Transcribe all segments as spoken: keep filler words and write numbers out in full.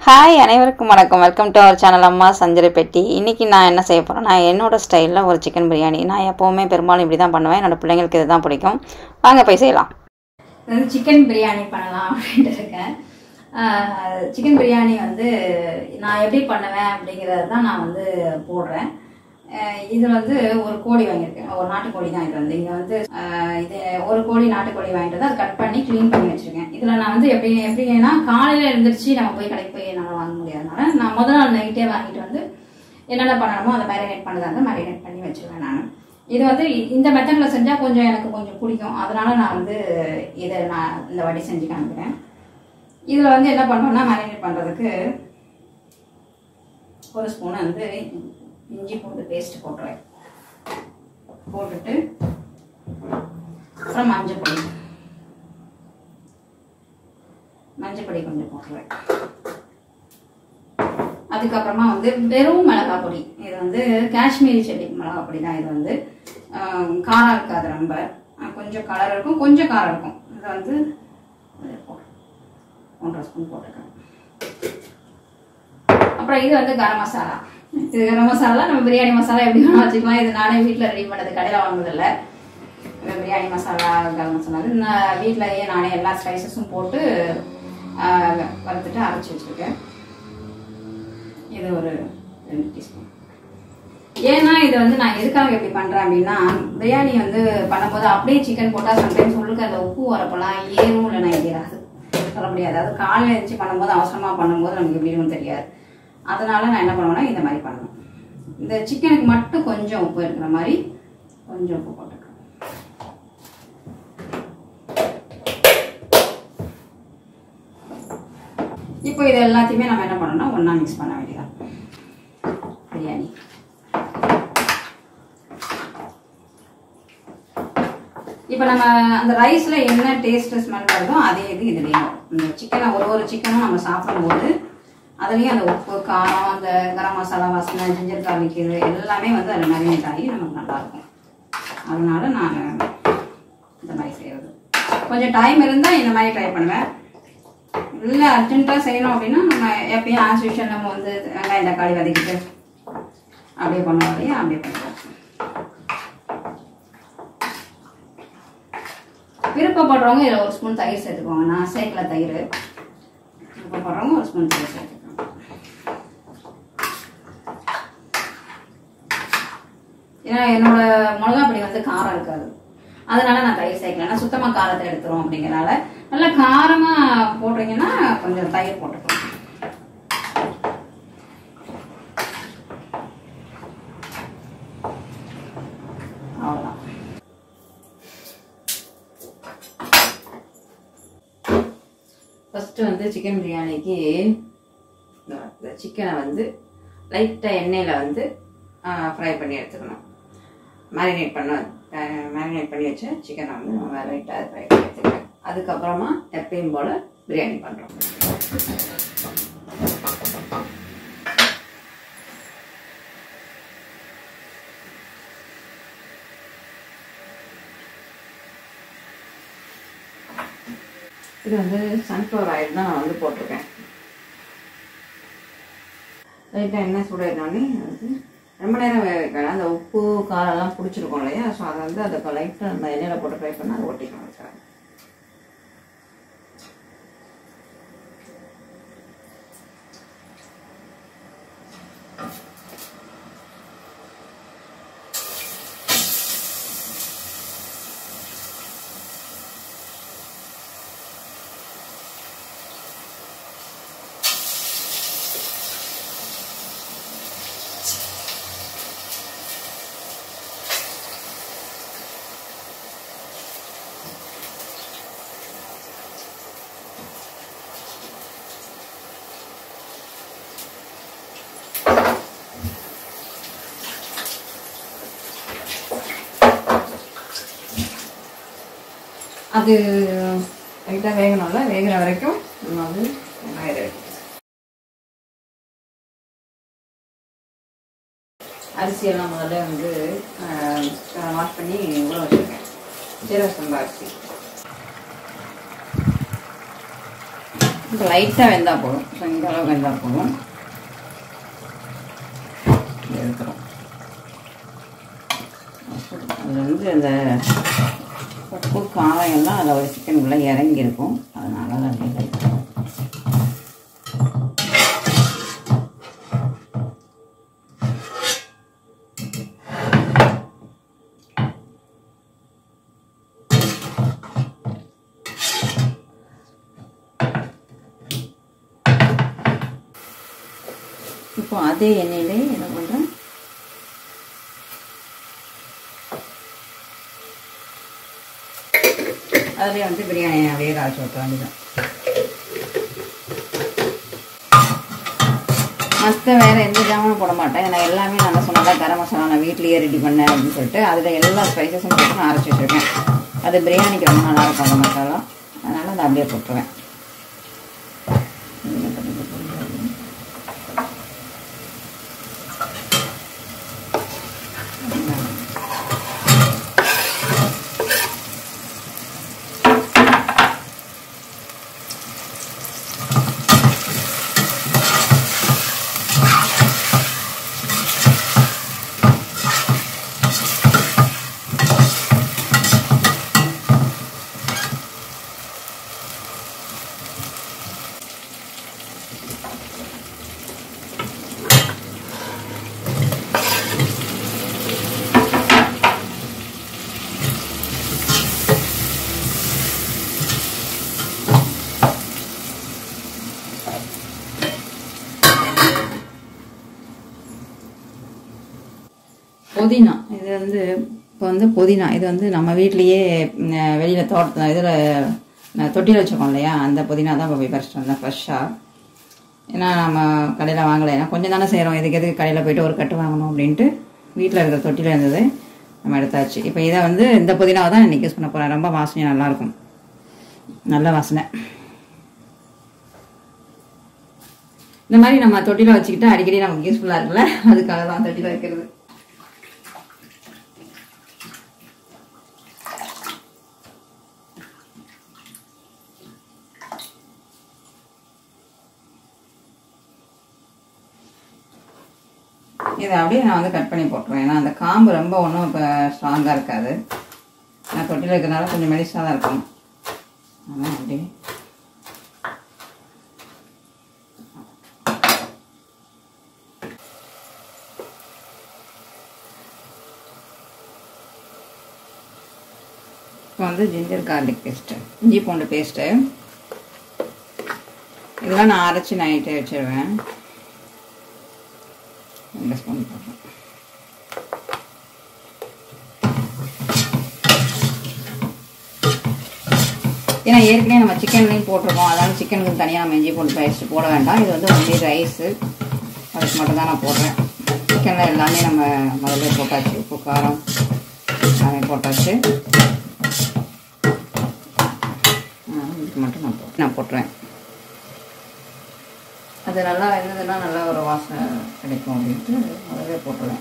Hi அனைவருக்கும் வணக்கம். Welcome to our channel அம்மா சஞ்சரி பெட்டி. இன்றைக்கி நான் என்ன செய்ய போகிறேன், நான் என்னோடய ஸ்டைலில் ஒரு சிக்கன் பிரியாணி. நான் எப்போவுமே பெரும்பாலும் இப்படி தான் பண்ணுவேன். என்னோடய பிள்ளைங்களுக்கு இது தான் பிடிக்கும். வாங்க போய் செய்யலாம். வந்து சிக்கன் பிரியாணி பண்ணலாம் அப்படின்ட்டு இருக்கேன். சிக்கன் பிரியாணி வந்து நான் எப்படி பண்ணுவேன் அப்படிங்கிறது தான் நான் வந்து போடுறேன். இது வந்து ஒரு கோழி வாங்கியிருக்கேன், ஒரு நாட்டுக்கோழி தான். இது வந்து இங்கே வந்து இது ஒரு கோழி நாட்டுக்கோழி வாங்கிட்டு வந்து அதை கட் பண்ணி க்ளீன் பண்ணி வச்சுருக்கேன். இதில் நான் வந்து எப்படி எப்படின்னா காலையில் எழுந்திரிச்சு நம்ம போய் கடைக்கு போய் என்னால் வாங்க முடியாதனால நான் முதல் நாள் நைட்டே வாங்கிட்டு வந்து என்னென்ன பண்ணணுமோ அதை மேரினேட் பண்ணதாக இருந்தால் மேரினேட் பண்ணி வச்சுருவேன். நான் இது வந்து இந்த மெத்தடில் செஞ்சால் கொஞ்சம் எனக்கு கொஞ்சம் பிடிக்கும். அதனால நான் வந்து இதை நான் இந்த வாட்டி செஞ்சு காமிக்கிறேன். இதில் வந்து என்ன பண்ணுறோன்னா, மேரினேட் பண்ணுறதுக்கு ஒரு ஸ்பூன் வந்து இஞ்சி பூண்டு பேஸ்ட் போட்டுருவேன். போட்டுட்டு அப்புறம் மஞ்சள் பொடி மஞ்சள் பொடி கொஞ்சம் போட்டுருவேன். அதுக்கப்புறமா வந்து வெறும் மிளகாய் பொடி. இது வந்து காஷ்மீரி செடி மிளகாய் பொடி தான். இது வந்து காரம் இருக்காது, ரொம்ப கொஞ்சம் கலர் இருக்கும், கொஞ்சம் காரம் இருக்கும். இதை வந்து ஒன்றரை ஸ்பூன் போட்டுருக்கேன். அப்புறம் இது வந்து கரம் மசாலா. இது கரம் மசாலா நம்ம பிரியாணி மசாலா எப்படி வேணா வச்சுக்கலாம். இது நானே வீட்டில் ரெடி பண்ணது, கடையில் வாங்குறதில்லை. பிரியாணி மசாலா கரம் மசாலா நான் வீட்டிலேயே நானே எல்லா ஸ்பைசஸும் போட்டு வறுத்துட்டு அரைச்சி வச்சுருக்கேன். இது ஒரு ரெண்டு டீஸ்பூன். ஏன்னா இது வந்து நான் எதுக்காக எப்படி பண்ணுறேன் அப்படின்னா, பிரியாணி வந்து பண்ணும்போது அப்படியே சிக்கன் போட்டால் சம்டைம்ஸ் உங்களுக்கு அந்த உப்பு வரப்பெல்லாம் ஏறும், இல்லைன்னா ஏறாது, சொல்ல முடியாது. அதாவது காலையில் எழுந்திரிச்சு பண்ணும்போது அவசரமாக பண்ணும்போது நமக்கு எப்படின்னு தெரியாது. அதனால நான் என்ன பண்ணுவேன்னா இந்த மாதிரி பண்ணுவேன். இந்த சிக்கனுக்கு மட்டும் கொஞ்சம் உப்பு இருக்கிற மாதிரி கொஞ்சம் உப்பு போட்டுக்கிறேன். இப்போ இது எல்லாத்தையுமே நம்ம என்ன பண்ணோம்னா ஒன்றா மிக்ஸ் பண்ண வேண்டியதான். பிரியாணி இப்போ நம்ம அந்த ரைஸில் என்ன டேஸ்ட்டு ஸ்மெல் வருதோ அதே இது இதுலேயும். இந்த சிக்கனை ஒரு ஒரு சிக்கனும் நம்ம சாப்பிடும்போது அதுலேயும் அந்த உப்பு, காரம், அந்த கரம் மசாலா வாசனை, ஜிஞ்சர் கார்லிக் இது எல்லாமே வந்து அதில் மேரினேட் ஆகி நமக்கு நல்லாயிருக்கும். அதனால நான் இந்த மாதிரி செய்கிறது. கொஞ்சம் டைம் இருந்தால் இந்த மாதிரி ட்ரை பண்ணுவேன். இல்லை அர்ஜென்ட்டாக செய்யணும் அப்படின்னா நம்ம எப்பயும் ஆஸ் யூஷுவல் நம்ம வந்து வெங்காயம் தக்காளி வதக்கிட்டு அப்படியே பண்ணுவோம் இல்லையா, அப்படியே பண்ணுவோம். விருப்பப்படுறவங்க இதில் ஒரு ஸ்பூன் தயிர் சேர்த்துக்குவாங்க. நான் சேர்க்கல தயிர். விருப்பப்படுறவங்க ஒரு ஸ்பூன் தயிர் சேர்த்துக்குவாங்க. ஏன்னா என்னோட மிளகா பொடி வந்து காரம் இருக்காது, அதனால நான் தயிர் சேர்க்கல. ஏன்னா சுத்தமாக காரத்தை எடுத்துரும் அப்படிங்கிறனால. நல்லா காரமாக போடுறீங்கன்னா கொஞ்சம் தயிர் போட்டுக்கலாம். அவ்வளோதான். ஃபஸ்ட்டு வந்து சிக்கன் பிரியாணிக்கு இந்த சிக்கனை வந்து லைட்டாக எண்ணெயில் வந்து ஃப்ரை பண்ணி எடுத்துக்கணும். மேரினேட் பண்ண மேரினேட் பண்ணி வச்ச சிக்கனை வந்து நம்ம லைட்டாக ஃப்ரை பண்ணி எடுத்துக்கிறேன். அதுக்கப்புறமா எப்பயும் போல் பிரியாணி பண்ணுறோம். இது வந்து சன்ஃப்ளவர் ஆயில் தான் நான் வந்து போட்டிருக்கேன். லைட்டாக எண்ணெய் சூடாயிட்டோன்னே வந்து ரொம்ப நேரம் வேக வைக்கலாம். அந்த உப்பு காரெல்லாம் பிடிச்சிருக்கோம் இல்லையா, ஸோ அதை வந்து அதை லைட்டாக அந்த எண்ணெயில் போட்டு ஃப்ரை பண்ணால் அதை ஒட்டிக்கணும் வச்சுருக்கேன். அது லைட்டாக வேகணும்ல, வேகிற வரைக்கும் நம்ம வந்து வெங்காயம் அரிசியெல்லாம் முதல்ல வந்து வாஷ் பண்ணி ஊற வச்சுருக்கேன். சீரக சம்பா அரிசி. இப்போ லைட்டாக வெந்தால் போதும். ஸோ இந்த அளவு வெந்தால் போதும். எடுக்கிறோம். அது வந்து அந்த உப்பு காரம் எல்லாம் அதில் ஒரு சிக்கனுக்குள்ளே இறங்கியிருக்கும். அதனால தான் அப்படி லைட்டாக இப்போ அதே எண்ணெயிலே என்ன பண்ணுறேன், அதிலே வந்து பிரியாணி அப்படியே காய்ச்சி ஊற்ற வேண்டியதான். மற்ற வேறு எந்த ஜாமானும் போட மாட்டேன். நான் எல்லாமே நல்லா சொன்னதான் கரம் மசாலா நான் வீட்லேயே ரெடி பண்ணேன் அப்படின்னு சொல்லிட்டு அதில் எல்லா ஸ்பைசஸும் போட்டு நான் அரைச்சி வச்சுருக்கேன். அது பிரியாணிக்கு ரொம்ப நல்லா இருக்கும் அந்த மசாலா. அதனால் அதை அப்படியே போட்டுருவேன். புதினா இது வந்து இப்போ வந்து புதினா இது வந்து நம்ம வீட்லேயே வெளியில் தோட்ட இதில் தொட்டியில் வச்சுருக்கோம் இல்லையா, அந்த புதினா தான் இப்போ போய் பறிச்சிட்டு வந்தேன் ஃப்ரெஷ்ஷாக. ஏன்னா நம்ம கடையில் வாங்கலை, ஏன்னா கொஞ்சம் தானே செய்கிறோம், இதுக்கு எதுக்கு கடையில் போய்ட்டு ஒரு கட்டு வாங்கணும் அப்படின்ட்டு வீட்டில் இருக்கிற தொட்டியில் இருந்தது நம்ம எடுத்தாச்சு. இப்போ இதை வந்து இந்த புதினாவை தான் இன்றைக்கி யூஸ் பண்ண போகிறேன். ரொம்ப வாசனை நல்லாயிருக்கும், நல்ல வாசனை. இந்த மாதிரி நம்ம தொட்டியில் வச்சுக்கிட்டு அடிக்கடி நமக்கு யூஸ்ஃபுல்லாக இருக்குல்ல, அதுக்காக தான் தொட்டியில் வைக்கிறது. இதை அப்படியே நான் வந்து கட் பண்ணி போட்டுருவேன். ஏன்னா அந்த காம்பு ரொம்ப ஒன்றும் இப்போ ஸ்ட்ராங்காக இருக்காது. நான் தொட்டியில் இருக்கிறதுனால கொஞ்சம் மெலிசாக தான் இருக்கும். அதான் அப்படியே இப்போ வந்து ஜிஞ்சர் கார்லிக் பேஸ்ட்டு, இஞ்சி பூண்டு பேஸ்ட்டு, இதெல்லாம் நான் அரைச்சி நைட்டே வச்சிருவேன். ரெண்டு ஸ்பூன் போடுறேன். ஏன்னா ஏற்கனவே நம்ம சிக்கன்லையும் போட்டிருக்கோம், அதனால சிக்கனுக்கு தனியாக நம்ம இஞ்சி பூண்டு பேஸ்ட் போட வேண்டாம். இது வந்து ஒன்லி ரைஸு, அதுக்கு மட்டும் தான் நான் போடுறேன். சிக்கனில் எல்லாமே நம்ம முதல்ல போட்டாச்சு, உப்பு காரம் எல்லாமே போட்டாச்சு. இதுக்கு மட்டும் நான் போ நான் போட்டுருவேன். அது நல்லா இருந்ததுன்னா நல்லா ஒரு வாசனை கிடைக்கும் அப்படின்ட்டு முதல்ல போட்டுருவேன்.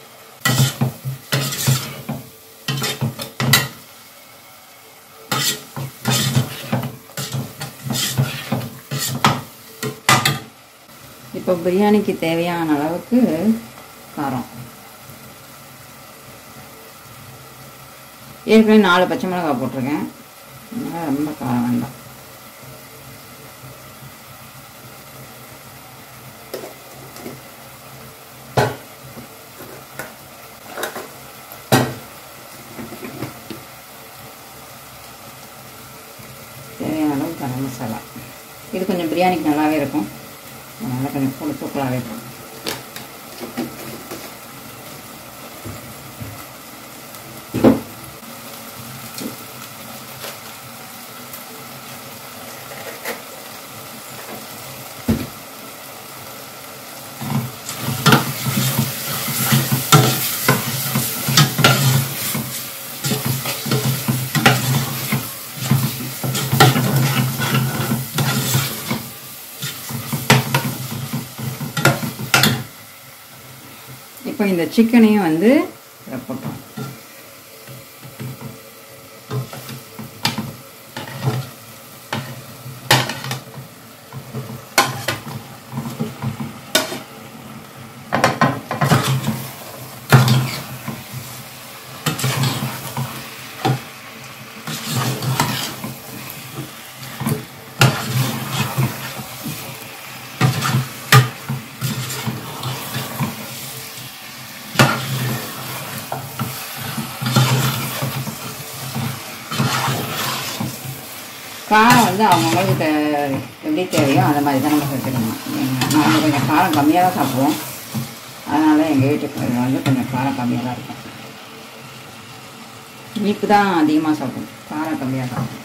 இப்போ பிரியாணிக்கு தேவையான அளவுக்கு காரம், ஏற்கனவே நாலு பச்சை மிளகாய் போட்டிருக்கேன், அதனால் ரொம்ப காரம் வேண்டாம். தேவையான அளவு கரம் மசாலா, இது கொஞ்சம் பிரியாணிக்கு நல்லாவே இருக்கும், அதனால் கொஞ்சம் கூட தூக்கலாகவே இருக்கும். இப்போ இந்த சிக்கனையும் வந்து இதில் போட்டோம். காரம் வந்து அவங்கவுங்களுக்கு எப்படி தேவையோ அந்த மாதிரி தான் நம்ம சேர்த்துக்கணும். நாங்கள் கொஞ்சம் காரம் கம்மியாக தான் சாப்பிடுவோம், அதனால் எங்கள் வீட்டுக்கு வந்து கொஞ்சம் காரம் கம்மியாக தான் இருக்கும். இனிப்பு தான் அதிகமாக சாப்பிடுவோம், காரம் கம்மியாக சாப்பிடுவோம்.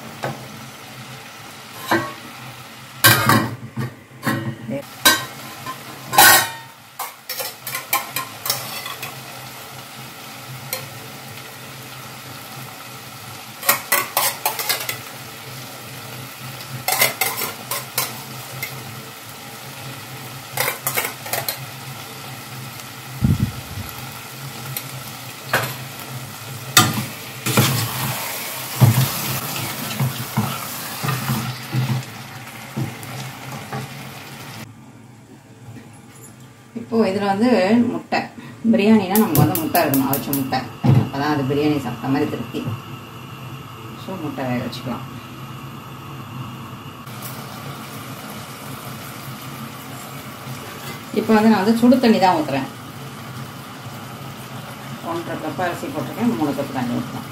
இப்போது இதில் வந்து முட்டை பிரியாணினா நமக்கு வந்து முட்டை இருக்கணும், அவிச்ச முட்டை, அப்போ தான் அது பிரியாணி சாப்பிட்ட மாதிரி திருப்தி. ஸோ முட்டை வேக வச்சுக்கலாம். இப்போ வந்து நான் வந்து சுடு தண்ணி தான் ஊற்றுறேன். ஒன்றரை கப் அரிசி போட்டிருக்கேன், மூணு கப் தண்ணி ஊற்றலாம்.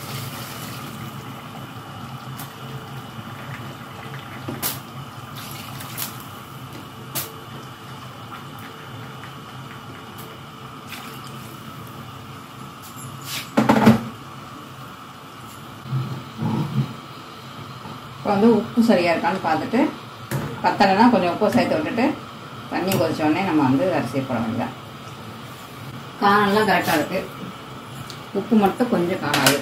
இப்போ வந்து உப்பு சரியாக இருக்கான்னு பார்த்துட்டு, பத்தலைன்னா கொஞ்சம் உப்பு சேர்த்து விட்டுட்டு தண்ணி கொதிச்சோடனே நம்ம வந்து அரிசி போட வேண்டியதான். காரம்லாம் கரெக்டாக இருக்குது, உப்பு மட்டும் கொஞ்சம் காராது.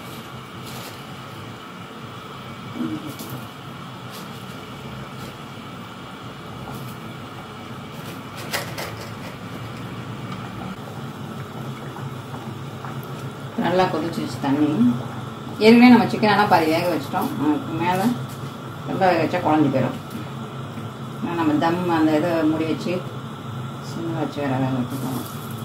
நல்லா கொதிச்சிருச்சு தண்ணி. ஏற்கனவே நம்ம சிக்கனெல்லாம் பாதி வேக வச்சிட்டோம், அதுக்கு மேலே ரொம்ப வேக வச்சா குழஞ்சி போயிடும். நம்ம தம் அந்த இதை மூடி வச்சு சின்ன வச்சு வேற வேக வச்சுக்கோங்க.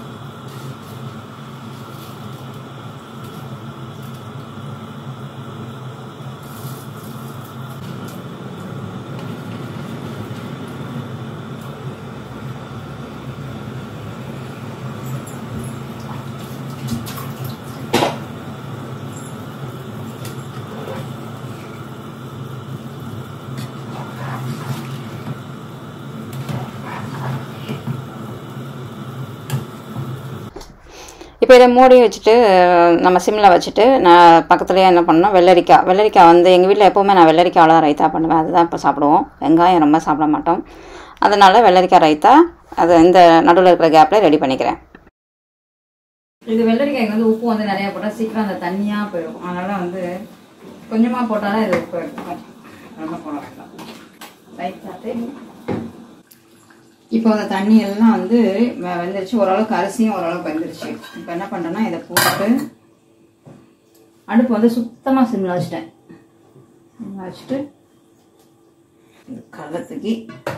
இப்போ இதை மூடி வச்சுட்டு நம்ம சிம்மில் வச்சுட்டு நான் பக்கத்துலேயே என்ன பண்ணணும், வெள்ளரிக்காய் வெள்ளரிக்காய் வந்து எங்கள் வீட்டில் எப்போவுமே நான் வெள்ளரிக்காவில் தான் ரைத்தா பண்ணுவேன், அதுதான் இப்போ சாப்பிடுவோம். வெங்காயம் ரொம்ப சாப்பிட மாட்டோம், அதனால் வெள்ளரிக்காய் ரைத்தா அது இந்த நடுவில் இருக்கிற கேப்பில் ரெடி பண்ணிக்கிறேன். இது வெள்ளரிக்காய்க்கு வந்து உப்பு வந்து நிறையா போட்டால் சீக்கிரம் அந்த தண்ணியாக போயிடும், அதனால் வந்து கொஞ்சமாக போட்டாலும் இது உப்பு எடுத்துக்கும். ரொம்ப போடலாம் ரைத்தாட்டு. இப்போ அந்த தண்ணி எல்லாம் வந்து வெந்துருச்சு, ஓரளவுக்கு அரிசியும் ஓரளவுக்கு வெந்துருச்சு. இப்போ என்ன பண்ணுறேன்னா இதை போட்டு அடுப்பு வந்து சுத்தமாக சிம்மில் வச்சுட்டேன். சிம்மில் வச்சுட்டு கடலத்துக்கு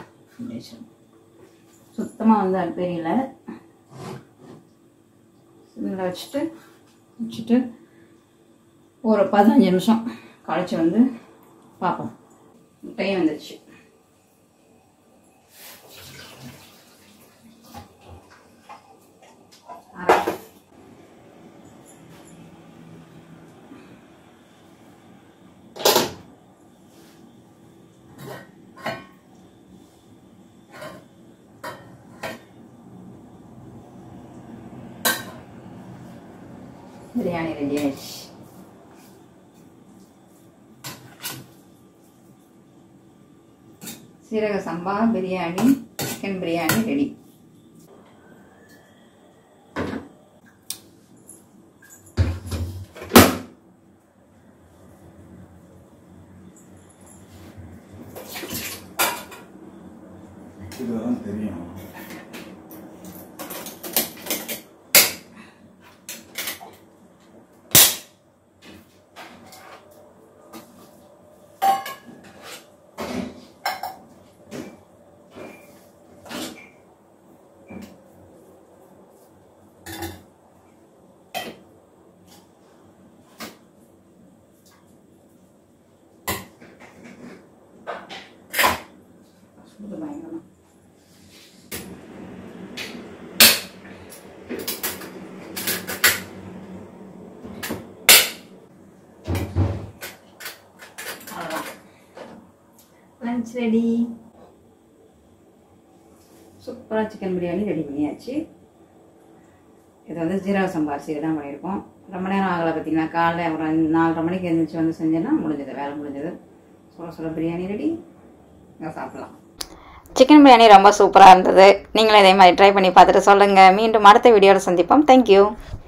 சுத்தமாக வந்து அது தெரியல, சிம்மில் வச்சுட்டு வச்சுட்டு ஒரு பதினஞ்சு நிமிஷம் கழிச்சு வந்து பார்ப்போம். முட்டையும் வந்துடுச்சு. பிரியாணி ரெடி ஆயிடுச்சு. சீரக சம்பா பிரியாணி, சிக்கன் பிரியாணி ரெடி. இதுதான் தெரியும். பயங்கரமா அவ்வளோதான். Lunch ready. சூப்பராக சிக்கன் பிரியாணி ரெடி பண்ணியாச்சு. இது வந்து ஜீரக சம்பா அரிசி தான் பண்ணியிருக்கோம். ரொம்ப நேரம் ஆகலை பார்த்தீங்கன்னா. காலைல ஒரு நாலரை மணிக்கு எழுந்திரிச்சு வந்து செஞ்சேன்னா முடிஞ்சது, வேலை முடிஞ்சது. சொல்ல சொல்ல பிரியாணி ரெடி, சாப்பிடலாம். சிக்கன் பிரியாணி ரொம்ப சூப்பராக இருந்தது. நீங்களும் இதே மாதிரி ட்ரை பண்ணி பார்த்துட்டு சொல்லுங்கள். மீண்டும் அடுத்த வீடியோவில் சந்திப்போம். தேங்க்யூ.